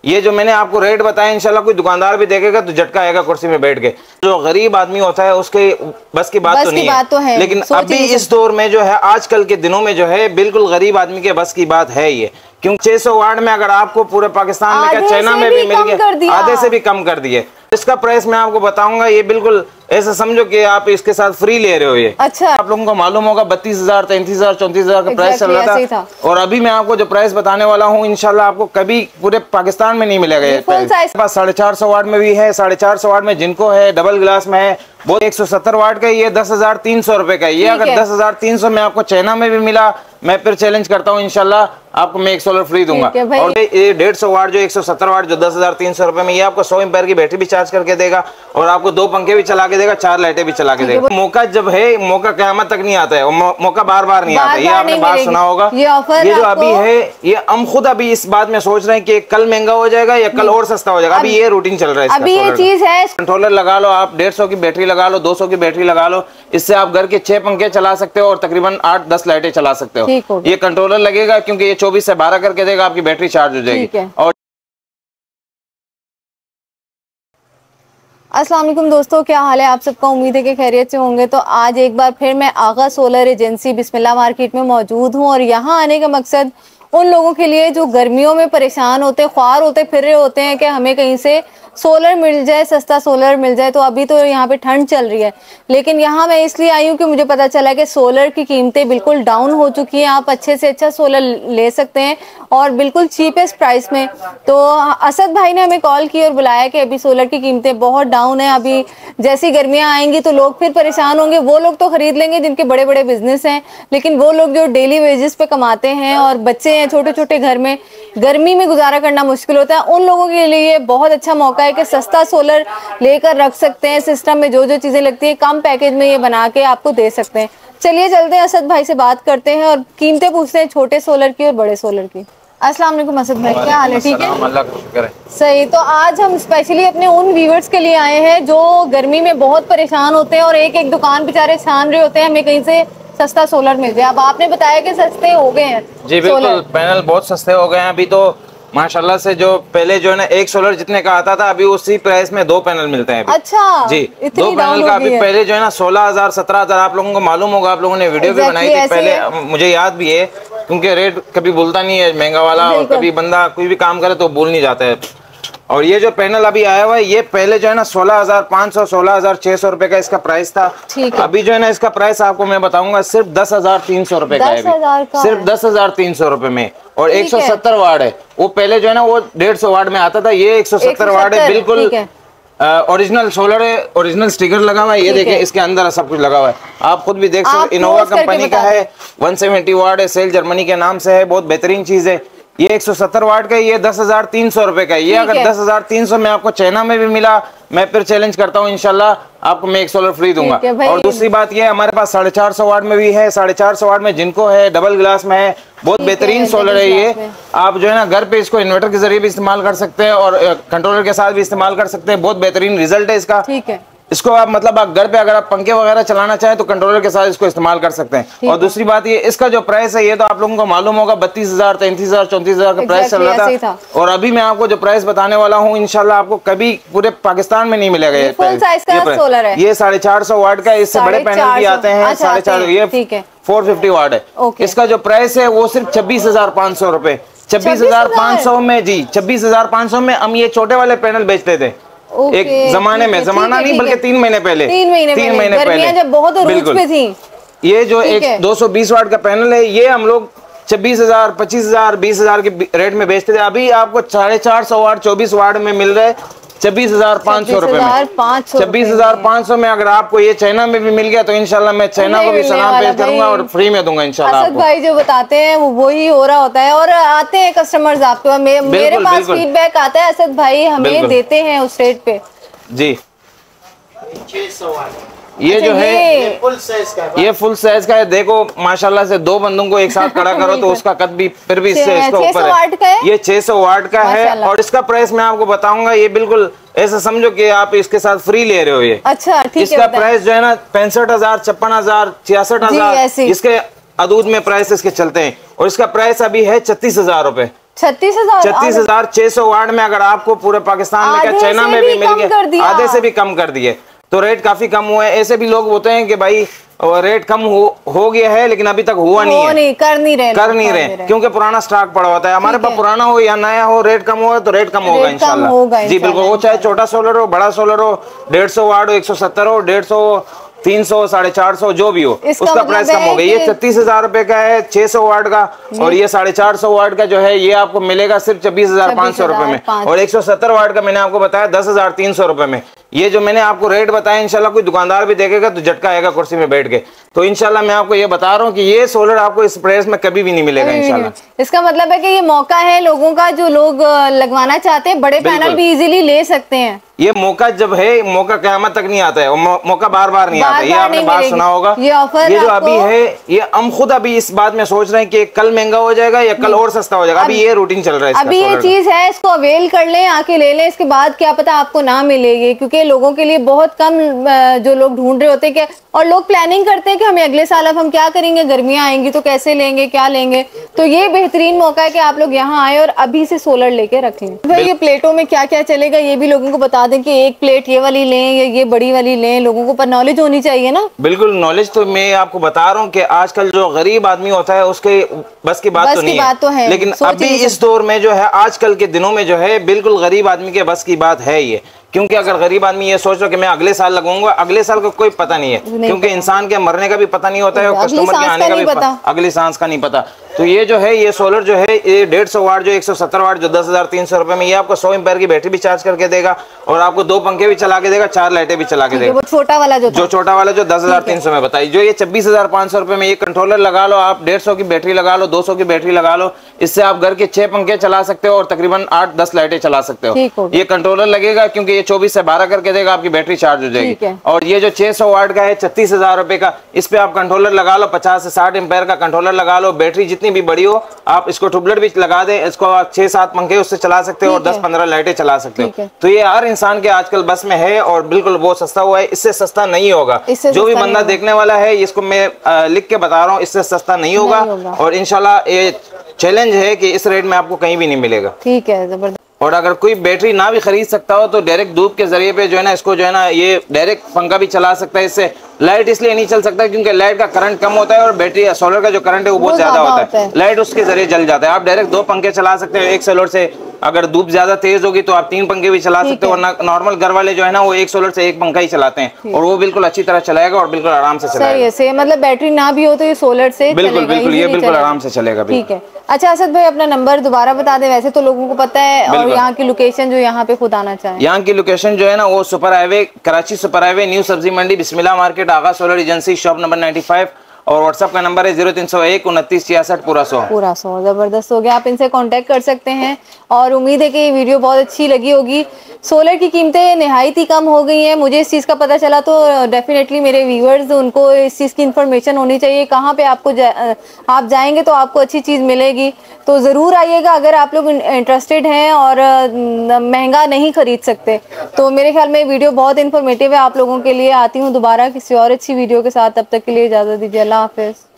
ये जो मैंने आपको रेट बताया इंशाल्लाह कोई दुकानदार भी देखेगा तो झटका आएगा कुर्सी में बैठ के। जो गरीब आदमी होता है उसके बस की बात तो नहीं है, लेकिन अभी इस दौर में जो है आजकल के दिनों में जो है बिल्कुल गरीब आदमी के बस की बात है ये। क्योंकि 600 वाट में अगर आपको पूरे पाकिस्तान में क्या चाइना में भी मिल गया, आधे से भी कम कर दिए। इसका प्राइस मैं आपको बताऊंगा, ये बिल्कुल ऐसा समझो कि आप इसके साथ फ्री ले रहे हो ये। अच्छा, आप लोगों को मालूम होगा 32,000, 33,000, 34,000 का प्राइस चल रहा था, और अभी मैं आपको जो प्राइस बताने वाला हूँ इंशाल्लाह आपको कभी पूरे पाकिस्तान में नहीं मिलेगा ये प्राइस। 450 वाट में भी है, 450 वाट में जिनको है, डबल ग्लास में है, वो 170 वाट का ये 10,300 रुपए का। ये अगर 10,300 में आपको चाइना में भी मिला, मैं फिर चैलेंज करता हूँ इंशाल्लाह आपको मैं 1 सोलर फ्री दूंगा। और ये 150 वाट जो 170 वाट जो 10,300 रुपए में, ये आपको 100 एम्पेयर की बैटरी भी चार्ज करके देगा और आपको 2 पंखे भी चला के देगा, 4 लाइटें भी चला के देगा। मौका जब है, मौका क़यामत तक नहीं आता है, मौका बार बार नहीं आता है। ये आपने बात सुना होगा। ये जो अभी है, ये हम खुद अभी इस बात में सोच रहे हैं कि कल महंगा हो जाएगा या कल और सस्ता हो जाएगा। अभी ये रूटीन चल रहा है। अभी ये चीज है, कंट्रोलर लगा लो आप, 150 की बैटरी लगा लो, 200 की बैटरी लगा लो, इससे आप घर के 6 पंखे चला सकते हो और तकरीबन 8-10 लाइटें चला सकते हो। ये कंट्रोलर लगेगा क्योंकि ये 24 से 12 करके देगा, आपकी बैटरी चार्ज हो जाएगी। और अस्सलाम वालेकुम दोस्तों, क्या हाल है आप सबका? उम्मीद है कि खैरियत से होंगे। तो आज एक बार फिर मैं Agha solar agency Bismillah market में मौजूद हूँ, और यहाँ आने का मकसद उन लोगों के लिए जो गर्मियों में परेशान होते, ख्वार होते फिर रहे होते हैं कि हमें कहीं से सोलर मिल जाए, सस्ता सोलर मिल जाए। तो अभी तो यहाँ पे ठंड चल रही है, लेकिन यहाँ मैं इसलिए आई हूँ कि मुझे पता चला कि सोलर की कीमतें बिल्कुल डाउन हो चुकी हैं। आप अच्छे से अच्छा सोलर ले सकते हैं और बिल्कुल चीपेस्ट प्राइस में। तो असद भाई ने हमें कॉल की और बुलाया कि अभी सोलर की कीमतें बहुत डाउन है, अभी जैसी गर्मियाँ आएंगी तो लोग फिर परेशान होंगे। वो लोग तो खरीद लेंगे जिनके बड़े बड़े बिजनेस हैं, लेकिन वो लोग जो डेली वेजेस पे कमाते हैं और बच्चे हैं छोटे छोटे घर में, गर्मी में गुजारा करना मुश्किल होता है, उन लोगों के लिए बहुत अच्छा मौका है कि सस्ता सोलर लेकर रख सकते हैं। सिस्टम में जो जो चीजें लगती है कम पैकेज में ये बना के आपको दे सकते हैं। चलिए चलते हैं, असद भाई से बात करते हैं और कीमतें पूछते हैं छोटे सोलर की और बड़े सोलर की। अस्सलाम वालेकुम असद भाई, क्या हाल है? ठीक है, अल्लाह का शुक्र है। सही। तो आज हम स्पेशली अपने उन व्यूअर्स के लिए आए हैं जो गर्मी में बहुत परेशान होते हैं और एक एक दुकान बेचारे छान रहे होते हैं हमें कहीं से सस्ता सोलर मिल जाए। अब आपने बताया कि सस्ते हो गए हैं। जी बिल्कुल, पैनल बहुत सस्ते हो गए हैं अभी तो माशाल्लाह से। जो पहले जो है ना 1 सोलर जितने का आता था, अभी उसी प्राइस में 2 पैनल मिलते हैं अभी। अच्छा जी, 2 पैनल का अभी पहले जो है ना 16,000 17,000 आप लोगों को मालूम होगा, आप लोगों ने वीडियो भी बनाई थी पहले, मुझे याद भी है क्योंकि रेट कभी भूलता नहीं है महंगा वाला, और कभी बंदा कोई भी काम करे तो भूल नहीं जाता है। और ये जो पैनल अभी आया हुआ है, ये पहले जो है ना 16,500 16,600 रुपए का इसका प्राइस था। अभी जो है ना इसका प्राइस आपको मैं बताऊंगा सिर्फ 10,300 रुपए का है, सिर्फ 10,300 रुपए में। और 170 वाट है, वो पहले जो है ना वो 150 वाट में आता था, ये 170 वाट है, बिल्कुल ओरिजिनल सोलर है, ओरिजिनल स्टिकर लगा हुआ है। ये देखिए इसके अंदर सब कुछ लगा हुआ है, आप खुद भी देख सकते। इनोवा कंपनी का है, 170 वाट है, सेल जर्मनी के नाम से है, बहुत बेहतरीन चीज है। ये 170 वाट का, ये 10,300 रुपए का। ये अगर 10,300 में आपको चाइना में भी मिला, मैं फिर चैलेंज करता हूँ इंशाल्लाह आपको मैं 1 सोलर फ्री दूंगा। और दूसरी बात ये, हमारे पास 450 वाट में भी है, 450 वाट में जिनको है, डबल ग्लास में है, बहुत बेहतरीन सोलर है ये। आप जो है ना घर पे इसको इन्वर्टर के जरिए भी इस्तेमाल कर सकते हैं और कंट्रोलर के साथ भी इस्तेमाल कर सकते हैं, बहुत बेहतरीन रिजल्ट है इसका। ठीक है, इसको आप मतलब आप घर पे अगर आप पंखे वगैरह चलाना चाहें तो कंट्रोलर के साथ इसको इस्तेमाल कर सकते हैं। और दूसरी बात ये, इसका जो प्राइस है ये तो आप लोगों को मालूम होगा 32,000, 33,000, 34,000 का प्राइस चल रहा था। और अभी मैं आपको जो प्राइस बताने वाला हूँ इंशाल्लाह आपको कभी पूरे पाकिस्तान में नहीं मिलेगा ये सोलर है। ये 450 वाट का, इससे बड़े पैनल भी आते हैं 450, ये 450 वाट है। इसका जो प्राइस है वो सिर्फ 26,500 रुपए। 26,500 में, जी 26,500 में हम ये छोटे वाले पैनल बेचते थे एक जमाने में, जमाना नहीं बल्कि 3 महीने पहले, 3 महीने पहले जब बहुत अरूज पे थी। ये जो एक 220 वाट का पैनल है, ये हम लोग 26,000, 25,000, 20,000 के रेट में बेचते थे। अभी आपको 450 वाट 24 वाट में मिल रहा है 26,500 रुपए में। 26,500 में अगर आपको ये चाइना में भी मिल गया तो इंशाल्लाह मैं चाइना को भी सलाम पेश करूंगा और फ्री में दूंगा इंशाल्लाह। असद भाई जो बताते हैं वो ही हो रहा होता है, और आते हैं कस्टमर्स आपके पास, मेरे पास फीडबैक आता है, असद भाई हमें देते हैं उस रेट पे। जी, ये जो है ये फुल साइज का है। देखो माशाल्लाह से 2 बंदों को एक साथ खड़ा करो तो उसका कद भी फिर भी इससे इसका ऊपर है। ये 600 वाट का है और इसका प्राइस मैं आपको बताऊंगा, ये बिल्कुल ऐसा समझो कि आप इसके साथ फ्री ले रहे हो ये। अच्छा, ठीक है। इसका प्राइस जो है ना 65,000, 56,000, 66,000 इसके अदूद में प्राइस इसके चलते हैं। और इसका प्राइस अभी है 36,000 रुपए। 36,000 36,600 वाट में अगर आपको पूरे पाकिस्तान में, क्या चाइना में भी मिल गया, आधे से भी कम कर दिए, तो रेट काफी कम हुए हैं। ऐसे भी लोग होते हैं कि भाई रेट कम हो गया है लेकिन अभी तक हुआ नहीं है, कर नहीं रहे क्योंकि पुराना स्टॉक पड़ा होता है। हमारे पास पुराना हो या नया हो, रेट कम हो तो रेट कम होगा इंशाल्लाह। जी बिल्कुल, वो चाहे छोटा सोलर हो, बड़ा सोलर हो, 150 वाट हो, 170 हो, 150, 300, 450, जो भी हो, उसका प्राइस कम हो गया। ये 36,000 रुपए का है 600 वाट का, और ये 450 वाट का जो है ये आपको मिलेगा सिर्फ 26,500 रुपए में, और 170 वाट का मैंने आपको बताया 10,300 रुपए में। ये जो मैंने आपको रेट बताया, इंशाल्लाह कोई दुकानदार भी देखेगा तो झटका आएगा कुर्सी में बैठ के। तो इंशाल्लाह मैं आपको ये बता रहा हूँ कि ये सोलर आपको इस प्राइस में कभी भी नहीं मिलेगा इंशाल्लाह। इसका मतलब है कि ये मौका है लोगों का, जो लोग लगवाना चाहते हैं बड़े पैनल भी इजीली ले सकते हैं। ये मौका जब है, मौका क़यामत तक नहीं आता है, मौका बार बार नहीं आता है। ये आपने बात सुना होगा। ये ऑफर, ये जो अभी है, ये हम खुद अभी इस बात में सोच रहे हैं कि कल महंगा हो जाएगा या कल और सस्ता हो जाएगा। अभी ये रूटीन चल रहा है, अभी ये चीज है, इसको अवेल कर लें, आके ले लें। इसके बाद क्या पता आपको ना मिलेगी, क्योंकि लोगों के लिए बहुत कम जो लोग ढूंढ रहे होते हैं, और लोग प्लानिंग करते हैं कि हमें अगले साल अब हम क्या करेंगे, गर्मियां आएंगी तो कैसे लेंगे, क्या लेंगे। तो ये बेहतरीन मौका है कि आप लोग यहाँ आए और अभी से सोलर लेके रख लें। भाई ये प्लेटों में क्या क्या चलेगा ये भी लोगों को बता दें कि एक प्लेट ये वाली लें या ये बड़ी वाली लें, लोगों को पर नॉलेज होनी चाहिए ना। बिल्कुल, नॉलेज तो मैं आपको बता रहा हूँ कि आजकल जो गरीब आदमी होता है उसके बस की बात तो नहीं है, लेकिन अभी इस दौर में जो है, आजकल के दिनों में जो है, बिल्कुल गरीब आदमी के बस की बात है ये। क्योंकि अगर गरीब आदमी ये सोच रहा कि मैं अगले साल लगाऊंगा, अगले साल का कोई पता नहीं है, क्योंकि इंसान के मरने का भी पता नहीं होता है और कस्टमर के आने का भी अगली सांस का नहीं पता। तो ये जो है, ये सोलर जो है, ये 150 वाट जो 170 वाट जो 10,300 रुपए में, ये आपको 100 एम्पीयर की बैटरी भी चार्ज करके देगा, और आपको 2 पंखे भी चला के देगा, 4 लाइटें भी चला के देगा। वो छोटा वाला जो 10,300 में बताइए, जो ये 26,500 रुपए में, ये कंट्रोलर लगा लो आप, 150 की बैटरी लगा लो, 200 की बैटरी लगा लो, इससे आप घर के 6 पंखे चला सकते हो और तकरीबन 8-10 लाइटें चला सकते हो। ये कंट्रोलर लगेगा क्योंकि ये 24 से 12 करके देगा, आपकी बैटरी चार्ज हो जाएगी। और ये जो 600 वाट का है 36,000 रुपए का, इस पे आप कंट्रोलर लगा लो, 50 से 60 एम्पीयर का कंट्रोलर लगा लो, बैटरी जितनी भी बड़ी हो आप इसको ट्यूबलाइट भी लगा दें, इसको आप 6-7 पंखे उससे चला सकते हो और 10-15 लाइटें चला सकते हो। तो ये हर इंसान के आजकल बस में है और बिल्कुल बहुत सस्ता हुआ है, इससे सस्ता नहीं होगा। जो भी बंदा देखने वाला है, इसको मैं लिख के बता रहा हूँ, इससे सस्ता नहीं होगा। और इंशाल्लाह ये चैलेंज है कि इस रेट में आपको कहीं भी नहीं मिलेगा। ठीक है, जबरदस्त। और अगर कोई बैटरी ना भी खरीद सकता हो तो डायरेक्ट धूप के जरिए पे जो है ना, इसको जो है ना, ये डायरेक्ट पंखा भी चला सकता है। इससे लाइट इसलिए नहीं चल सकता क्योंकि लाइट का करंट कम होता है और बैटरी सोलर का जो करंट है वो बहुत ज्यादा होता है, लाइट उसके जरिए जल जाता है। आप डायरेक्ट 2 पंखे चला सकते हो एक सोलर से। अगर धूप ज्यादा तेज होगी तो आप 3 पंखे भी चला सकते हो। नॉर्मल घर वाले जो है ना, वो एक सोलर से 1 पंखा ही चलाते हैं और वो बिल्कुल अच्छी तरह चलाएगा और बिल्कुल आराम से चलाएगा। सही है, मतलब बैटरी ना भी हो तो ये सोलर से बिल्कुल बिल्कुल ये बिल्कुल आराम से चलेगा। ठीक है। अच्छा असद भाई, अपना नंबर दोबारा बता दे, वैसे तो लोगों को पता है, और यहाँ की लोकेशन जो यहाँ पे खुद आना चाहे। यहाँ की लोकेशन जो है ना, वो super highway, Karachi super highway, new सब्जी मंडी, Bismillah market, Agha solar agency, shop number 95। और व्हाट्सएप का नंबर है 0301 29 66 पूरा 100। जबरदस्त हो गया, आप इनसे कांटेक्ट कर सकते हैं। और उम्मीद है कि ये वीडियो बहुत अच्छी लगी होगी। सोलर की कीमतें निहायत ही कम हो गई हैं, मुझे इस चीज़ का पता चला, तो डेफिनेटली मेरे व्यूअर्स उनको इस चीज़ की इन्फॉर्मेशन होनी चाहिए। कहाँ पे आपको आप जाएंगे तो आपको अच्छी चीज़ मिलेगी, तो ज़रूर आइएगा अगर आप लोग इंटरेस्टेड हैं और महंगा नहीं खरीद सकते। तो मेरे ख्याल में वीडियो बहुत इन्फॉर्मेटिव है आप लोगों के लिए। आती हूँ दोबारा किसी और अच्छी वीडियो के साथ, तब तक के लिए इजाज़त दीजिए। अल्लाह हाफिज़।